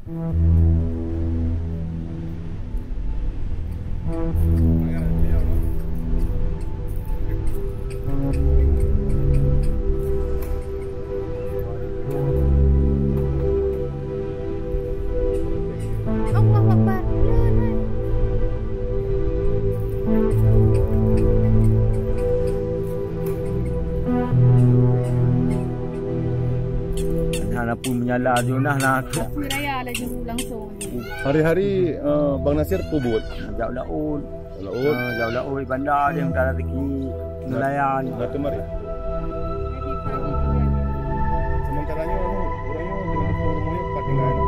Nah pun menyala je nah tu. Raya lagi langsung. Hari-hari Bang Nasir kubut. Jauh laut. Jauh laut bandar dia minta rezeki nelayan. Batu mari. Sementaranya orangnya dengan rumahnya pakai